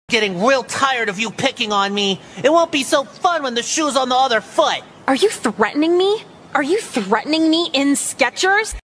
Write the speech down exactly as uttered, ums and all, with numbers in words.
Getting real tired of you picking on me. It won't be so fun when the shoe's on the other foot. Are you threatening me? Are you threatening me in Skechers?